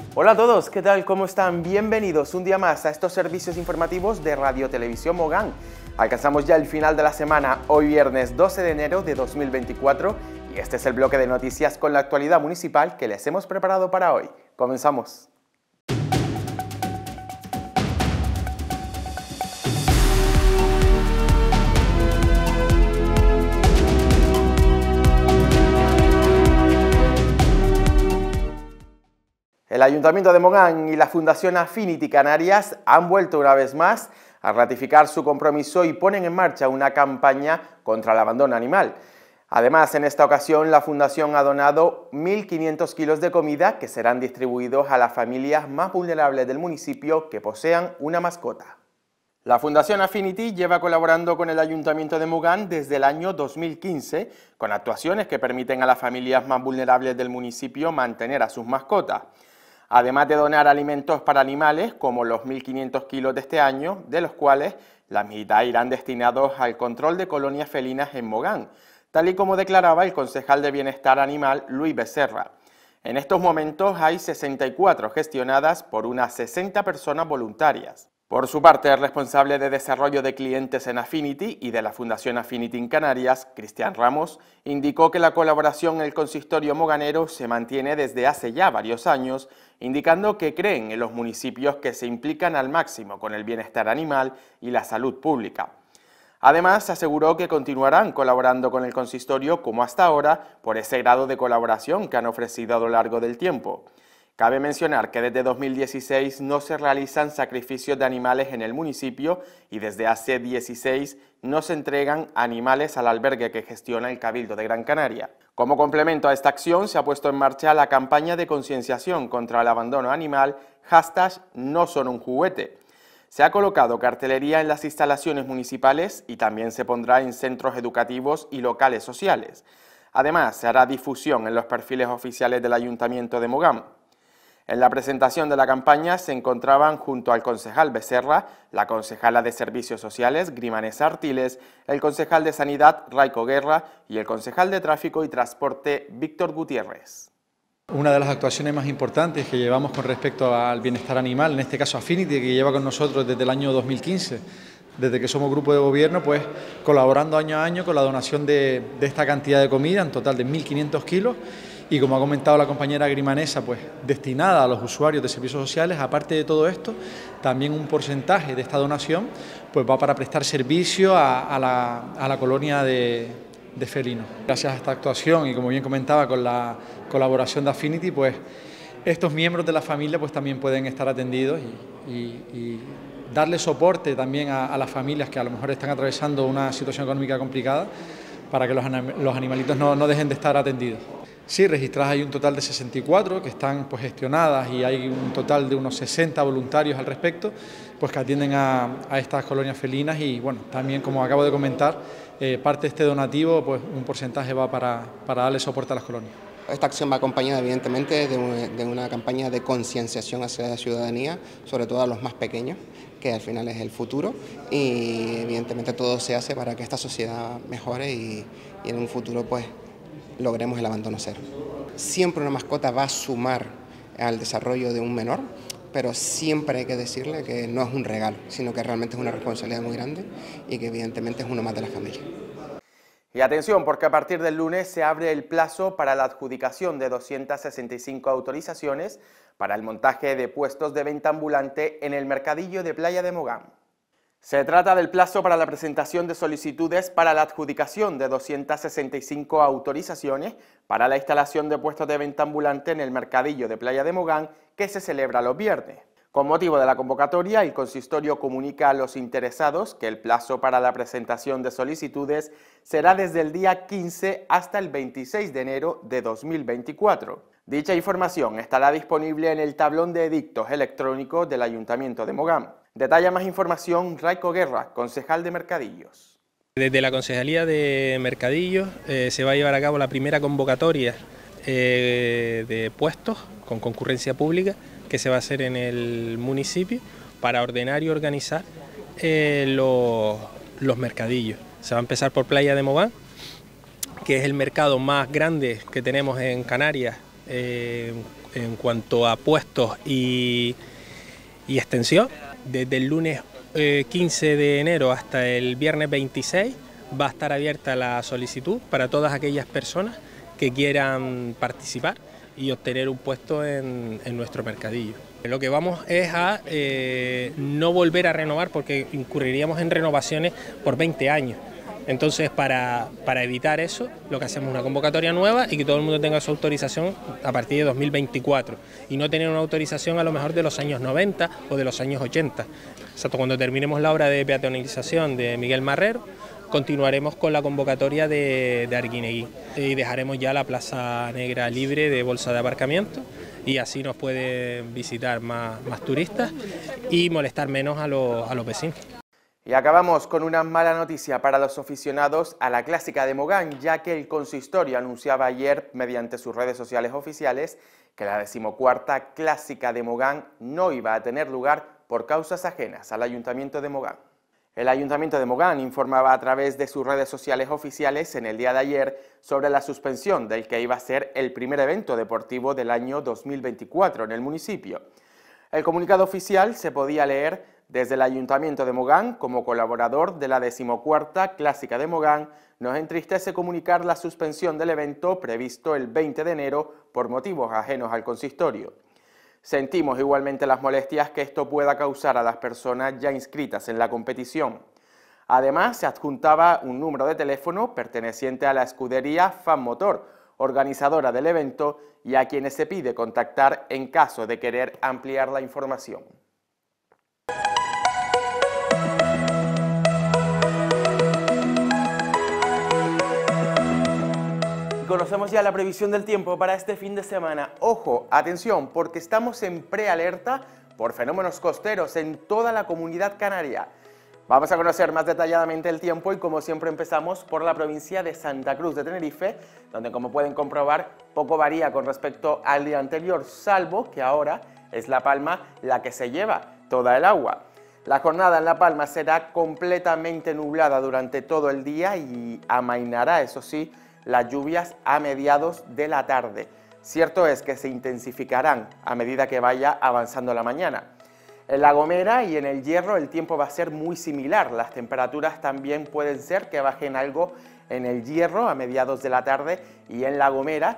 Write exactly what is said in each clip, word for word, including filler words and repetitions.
Hola a todos, ¿qué tal? ¿Cómo están? Bienvenidos un día más a estos servicios informativos de Radio Televisión Mogán. Alcanzamos ya el final de la semana, hoy viernes doce de enero de dos mil veinticuatro, y este es el bloque de noticias con la actualidad municipal que les hemos preparado para hoy. Comenzamos. El Ayuntamiento de Mogán y la Fundación Affinity Canarias han vuelto una vez más a ratificar su compromiso y ponen en marcha una campaña contra el abandono animal. Además, en esta ocasión, la Fundación ha donado mil quinientos kilos de comida que serán distribuidos a las familias más vulnerables del municipio que posean una mascota. La Fundación Affinity lleva colaborando con el Ayuntamiento de Mogán desde el año dos mil quince, con actuaciones que permiten a las familias más vulnerables del municipio mantener a sus mascotas. Además de donar alimentos para animales, como los mil quinientos kilos de este año, de los cuales la mitad irán destinados al control de colonias felinas en Mogán, tal y como declaraba el concejal de Bienestar Animal, Luis Becerra. En estos momentos hay sesenta y cuatro gestionadas por unas sesenta personas voluntarias. Por su parte, el responsable de desarrollo de clientes en Affinity y de la Fundación Affinity en Canarias, Cristian Ramos, indicó que la colaboración en el consistorio moganero se mantiene desde hace ya varios años, indicando que creen en los municipios que se implican al máximo con el bienestar animal y la salud pública. Además, aseguró que continuarán colaborando con el consistorio como hasta ahora por ese grado de colaboración que han ofrecido a lo largo del tiempo. Cabe mencionar que desde dos mil dieciséis no se realizan sacrificios de animales en el municipio y desde hace dieciséis no se entregan animales al albergue que gestiona el Cabildo de Gran Canaria. Como complemento a esta acción se ha puesto en marcha la campaña de concienciación contra el abandono animal, hashtag no son un juguete. Se ha colocado cartelería en las instalaciones municipales y también se pondrá en centros educativos y locales sociales. Además, se hará difusión en los perfiles oficiales del Ayuntamiento de Mogán. En la presentación de la campaña se encontraban junto al concejal Becerra, la concejala de Servicios Sociales, Grimanesa Artiles, el concejal de Sanidad, Raico Guerra, y el concejal de Tráfico y Transporte, Víctor Gutiérrez. Una de las actuaciones más importantes que llevamos con respecto al bienestar animal, en este caso Affinity, que lleva con nosotros desde el año dos mil quince, desde que somos grupo de gobierno, pues colaborando año a año con la donación de, de esta cantidad de comida, en total de mil quinientos kilos, y como ha comentado la compañera Grimanesa, pues destinada a los usuarios de servicios sociales. Aparte de todo esto, también un porcentaje de esta donación pues va para prestar servicio a, a, la, a la colonia de, de felinos. Gracias a esta actuación y como bien comentaba con la colaboración de Affinity, pues estos miembros de la familia pues también pueden estar atendidos y, y, y darle soporte también a, a las familias que a lo mejor están atravesando una situación económica complicada para que los, los animalitos no, no dejen de estar atendidos. Sí, registradas hay un total de sesenta y cuatro que están pues gestionadas y hay un total de unos sesenta voluntarios al respecto, pues que atienden a, a estas colonias felinas y bueno, también como acabo de comentar, eh, parte de este donativo, pues un porcentaje va para, para darle soporte a las colonias. Esta acción va acompañada evidentemente de, un, de una campaña de concienciación hacia la ciudadanía, sobre todo a los más pequeños, que al final es el futuro, y evidentemente todo se hace para que esta sociedad mejore y, y en un futuro pues logremos el abandono cero. Siempre una mascota va a sumar al desarrollo de un menor, pero siempre hay que decirle que no es un regalo, sino que realmente es una responsabilidad muy grande y que evidentemente es uno más de la familia. Y atención, porque a partir del lunes se abre el plazo para la adjudicación de doscientas sesenta y cinco autorizaciones para el montaje de puestos de venta ambulante en el mercadillo de Playa de Mogán. Se trata del plazo para la presentación de solicitudes para la adjudicación de doscientas sesenta y cinco autorizaciones para la instalación de puestos de venta ambulante en el mercadillo de Playa de Mogán, que se celebra los viernes. Con motivo de la convocatoria, el consistorio comunica a los interesados que el plazo para la presentación de solicitudes será desde el día quince hasta el veintiséis de enero de dos mil veinticuatro. Dicha información estará disponible en el tablón de edictos electrónicos del Ayuntamiento de Mogán. Detalla más información Raico Guerra, concejal de Mercadillos. Desde la Concejalía de Mercadillos eh, se va a llevar a cabo la primera convocatoria eh, de puestos con concurrencia pública que se va a hacer en el municipio para ordenar y organizar eh, los, los mercadillos. Se va a empezar por Playa de Mogán, que es el mercado más grande que tenemos en Canarias, eh, En cuanto a puestos y, y extensión, desde el lunes eh, quince de enero hasta el viernes veintiséis va a estar abierta la solicitud para todas aquellas personas que quieran participar y obtener un puesto en, en nuestro mercadillo. Lo que vamos es a eh, no volver a renovar, porque incurriríamos en renovaciones por veinte años. Entonces, para, para evitar eso, lo que hacemos es una convocatoria nueva y que todo el mundo tenga su autorización a partir de dos mil veinticuatro y no tener una autorización a lo mejor de los años noventa o de los años ochenta. Exacto, cuando terminemos la obra de peatonalización de Miguel Marrero, continuaremos con la convocatoria de, de Arguineguín y dejaremos ya la Plaza Negra libre de bolsa de aparcamiento, y así nos pueden visitar más, más turistas y molestar menos a los, a los vecinos. Y acabamos con una mala noticia para los aficionados a la Clásica de Mogán, ya que el consistorio anunciaba ayer mediante sus redes sociales oficiales que la decimocuarta Clásica de Mogán no iba a tener lugar por causas ajenas al Ayuntamiento de Mogán. El Ayuntamiento de Mogán informaba a través de sus redes sociales oficiales en el día de ayer sobre la suspensión del que iba a ser el primer evento deportivo del año dos mil veinticuatro en el municipio. El comunicado oficial se podía leer desde el Ayuntamiento de Mogán: como colaborador de la decimocuarta Clásica de Mogán, nos entristece comunicar la suspensión del evento previsto el veinte de enero por motivos ajenos al consistorio. Sentimos igualmente las molestias que esto pueda causar a las personas ya inscritas en la competición. Además, se adjuntaba un número de teléfono perteneciente a la escudería Fan Motor, organizadora del evento, y a quienes se pide contactar en caso de querer ampliar la información. Conocemos ya la previsión del tiempo para este fin de semana. Ojo, atención, porque estamos en prealerta por fenómenos costeros en toda la comunidad canaria. Vamos a conocer más detalladamente el tiempo y, como siempre, empezamos por la provincia de Santa Cruz de Tenerife, donde, como pueden comprobar, poco varía con respecto al día anterior, salvo que ahora es La Palma la que se lleva toda el agua. La jornada en La Palma será completamente nublada durante todo el día y amainará, eso sí, las lluvias a mediados de la tarde. Cierto es que se intensificarán a medida que vaya avanzando la mañana. En La Gomera y en El Hierro el tiempo va a ser muy similar. Las temperaturas también pueden ser que bajen algo en El Hierro a mediados de la tarde, y en La Gomera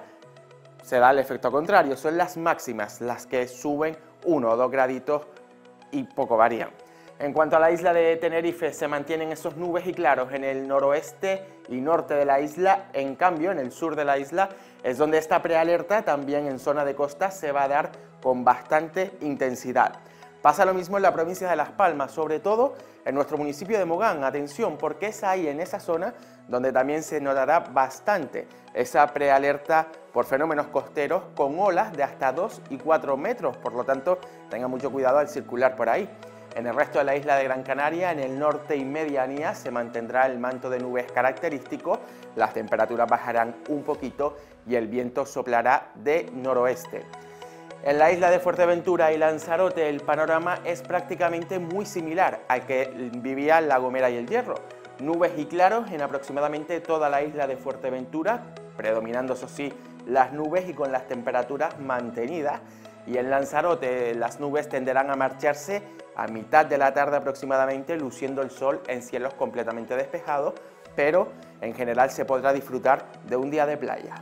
se da el efecto contrario. Son las máximas las que suben uno o dos graditos y poco varían. En cuanto a la isla de Tenerife, se mantienen esos nubes y claros en el noroeste y norte de la isla. En cambio, en el sur de la isla es donde esta prealerta, también en zona de costa, se va a dar con bastante intensidad. Pasa lo mismo en la provincia de Las Palmas, sobre todo en nuestro municipio de Mogán. Atención, porque es ahí, en esa zona, donde también se notará bastante esa prealerta por fenómenos costeros con olas de hasta dos y cuatro metros. Por lo tanto, tengan mucho cuidado al circular por ahí. En el resto de la isla de Gran Canaria, en el norte y medianía, se mantendrá el manto de nubes característico, las temperaturas bajarán un poquito y el viento soplará de noroeste. En la isla de Fuerteventura y Lanzarote el panorama es prácticamente muy similar al que vivía La Gomera y El Hierro. Nubes y claros en aproximadamente toda la isla de Fuerteventura, predominando, eso sí, las nubes y con las temperaturas mantenidas. Y en Lanzarote las nubes tenderán a marcharse a mitad de la tarde aproximadamente, luciendo el sol en cielos completamente despejados, pero en general se podrá disfrutar de un día de playa.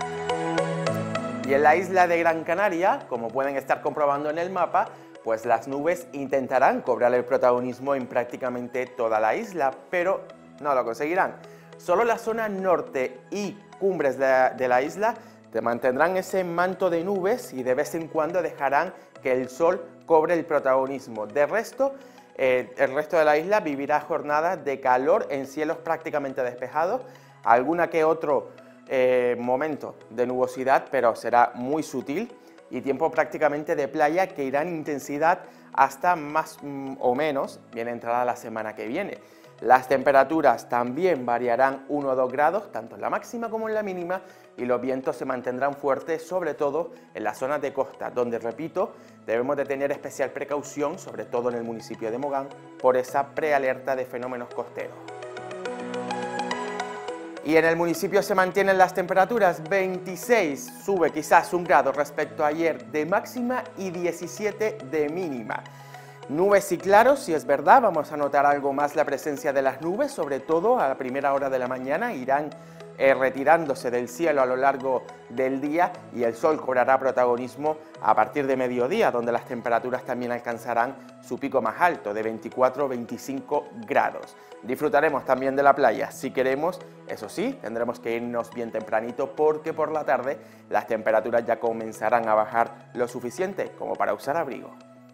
Y en la isla de Gran Canaria, como pueden estar comprobando en el mapa, pues las nubes intentarán cobrar el protagonismo en prácticamente toda la isla, pero no lo conseguirán. Solo la zona norte y cumbres de, de la isla te mantendrán ese manto de nubes y de vez en cuando dejarán que el sol cobre el protagonismo. De resto, eh, el resto de la isla vivirá jornadas de calor en cielos prácticamente despejados, alguna que otro eh, momento de nubosidad, pero será muy sutil, y tiempo prácticamente de playa que irá en intensidad hasta más mm, o menos bien entrada la semana que viene. Las temperaturas también variarán uno o dos grados, tanto en la máxima como en la mínima, y los vientos se mantendrán fuertes, sobre todo en las zonas de costa, donde, repito, debemos de tener especial precaución, sobre todo en el municipio de Mogán, por esa prealerta de fenómenos costeros. Y en el municipio se mantienen las temperaturas veintiséis, sube quizás un grado respecto a ayer de máxima y diecisiete de mínima. Nubes y claros, si es verdad, vamos a notar algo más la presencia de las nubes, sobre todo a la primera hora de la mañana, irán eh, retirándose del cielo a lo largo del día y el sol cobrará protagonismo a partir de mediodía, donde las temperaturas también alcanzarán su pico más alto, de veinticuatro a veinticinco grados. Disfrutaremos también de la playa, si queremos, eso sí, tendremos que irnos bien tempranito porque por la tarde las temperaturas ya comenzarán a bajar lo suficiente como para usar abrigo.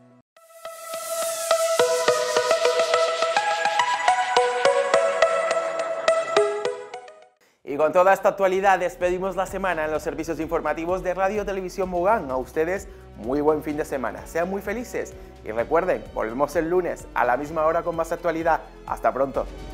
Y con toda esta actualidad despedimos la semana en los servicios informativos de Radio Televisión Mogán. A ustedes muy buen fin de semana, sean muy felices y recuerden, volvemos el lunes a la misma hora con más actualidad. Hasta pronto.